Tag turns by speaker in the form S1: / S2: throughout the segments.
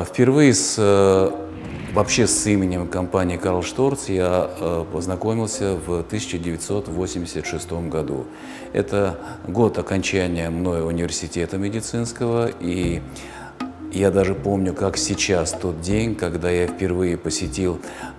S1: Впервые вообще с именем компании Карл Шторц я познакомился в 1986 году. Это год окончания мной университета медицинского, и я даже помню, как сейчас тот день, когда я впервые посетил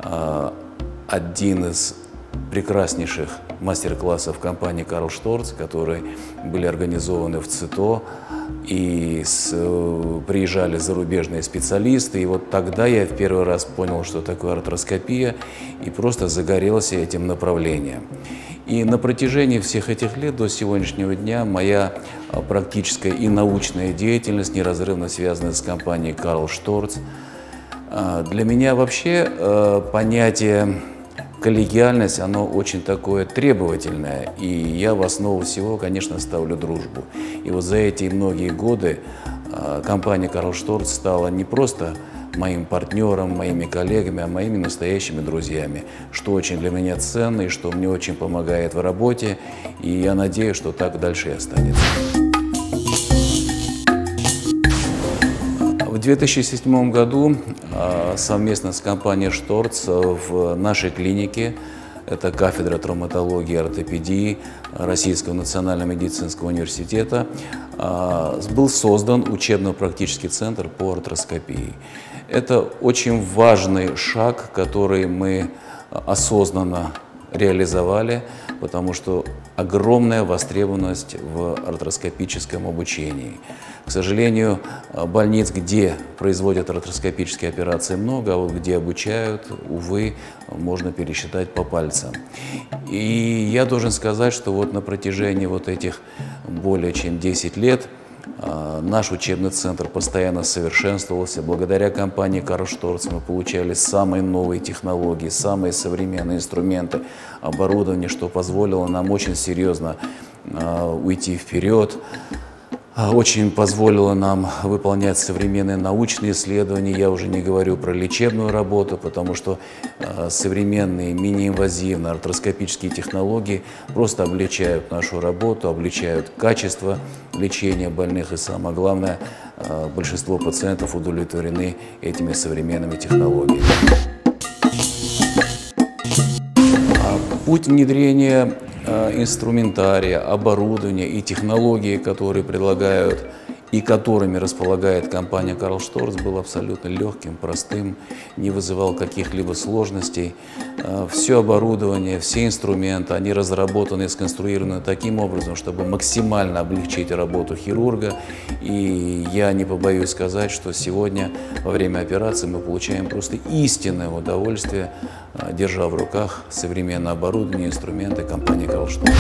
S1: один из прекраснейших мастер-классов компании Карл Шторц, которые были организованы в ЦИТО, и приезжали зарубежные специалисты. И вот тогда я в первый раз понял, что такое артроскопия, и просто загорелся этим направлением. И на протяжении всех этих лет до сегодняшнего дня моя практическая и научная деятельность неразрывно связана с компанией Карл Шторц. Для меня вообще понятие коллегиальность, оно очень такое требовательное, и я в основу всего, конечно, ставлю дружбу. И вот за эти многие годы компания Карл Шторц стала не просто моим партнером, моими коллегами, а моими настоящими друзьями, что очень для меня ценно и что мне очень помогает в работе, и я надеюсь, что так дальше и останется. В 2007 году совместно с компанией Шторц в нашей клинике, это кафедра травматологии и ортопедии Российского национального медицинского университета, был создан учебно-практический центр по артроскопии. Это очень важный шаг, который мы осознанно реализовали, потому что огромная востребованность в артроскопическом обучении. К сожалению, больниц, где производят артроскопические операции, много, а вот где обучают, увы, можно пересчитать по пальцам. И я должен сказать, что вот на протяжении вот этих более чем 10 лет наш учебный центр постоянно совершенствовался. Благодаря компании Карл Шторц мы получали самые новые технологии, самые современные инструменты, оборудование, что позволило нам очень серьезно уйти вперед. Очень позволило нам выполнять современные научные исследования. Я уже не говорю про лечебную работу, потому что современные мини-инвазивные артроскопические технологии просто облегчают нашу работу, облегчают качество лечения больных. И самое главное, большинство пациентов удовлетворены этими современными технологиями. Путь внедрения инструментария, оборудования и технологии, которые предлагают и которыми располагает компания Карл Шторц, был абсолютно легким, простым, не вызывал каких-либо сложностей. Все оборудование, все инструменты, они разработаны и сконструированы таким образом, чтобы максимально облегчить работу хирурга. И я не побоюсь сказать, что сегодня во время операции мы получаем просто истинное удовольствие, держа в руках современное оборудование, инструменты компании Карл Шторц.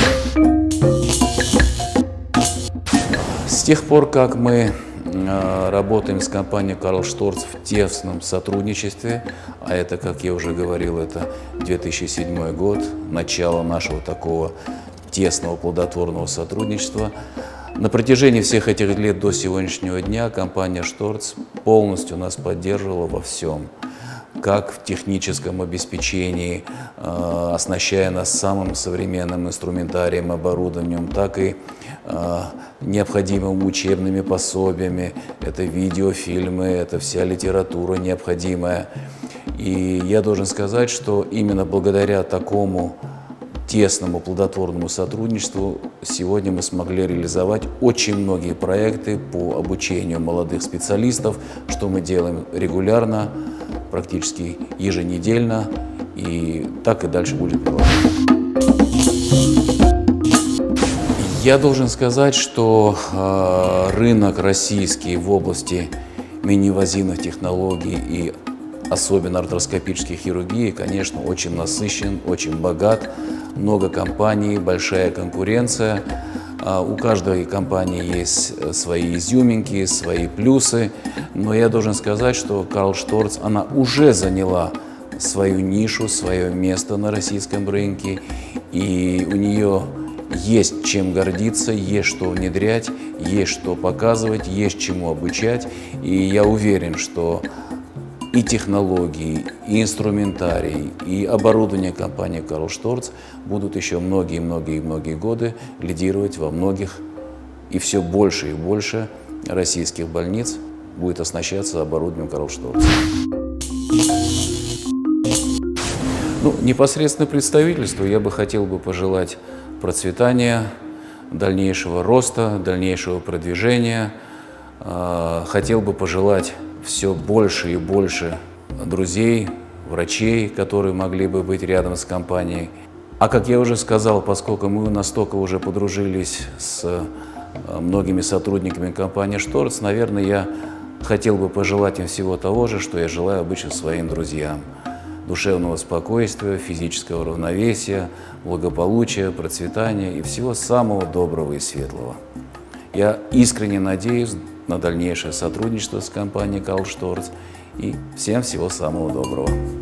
S1: С тех пор, как мы работаем с компанией Карл Шторц в тесном сотрудничестве, а это, как я уже говорил, это 2007 год, начало нашего такого тесного плодотворного сотрудничества, на протяжении всех этих лет до сегодняшнего дня компания Шторц полностью нас поддерживала во всем. Как в техническом обеспечении, оснащая нас самым современным инструментарием, оборудованием, так и необходимыми учебными пособиями. Это видеофильмы, это вся литература необходимая. И я должен сказать, что именно благодаря такому тесному плодотворному сотрудничеству сегодня мы смогли реализовать очень многие проекты по обучению молодых специалистов, что мы делаем регулярно, практически еженедельно, и так и дальше будет продолжаться. Я должен сказать, что рынок российский в области мини-инвазивных технологий и особенно артроскопической хирургии, конечно, очень насыщен, очень богат. Много компаний, большая конкуренция. У каждой компании есть свои изюминки, свои плюсы. Но я должен сказать, что Карл Шторц, она уже заняла свою нишу, свое место на российском рынке. И у нее есть чем гордиться, есть что внедрять, есть что показывать, есть чему обучать. И я уверен, что и технологии, и инструментарий, и оборудование компании Карл Шторц будут еще многие годы лидировать во многих и все больше и больше российских больниц будет оснащаться оборудованием Карл Шторц. Ну, непосредственно представительству я бы хотел пожелать процветания, дальнейшего роста, дальнейшего продвижения. Хотел бы пожелать все больше и больше друзей, врачей, которые могли бы быть рядом с компанией. А как я уже сказал, поскольку мы настолько уже подружились с многими сотрудниками компании «Шторц», наверное, я хотел бы пожелать им всего того же, что я желаю обычно своим друзьям. Душевного спокойствия, физического равновесия, благополучия, процветания и всего самого доброго и светлого. Я искренне надеюсь на дальнейшее сотрудничество с компанией «Карл Шторц» и всем всего самого доброго.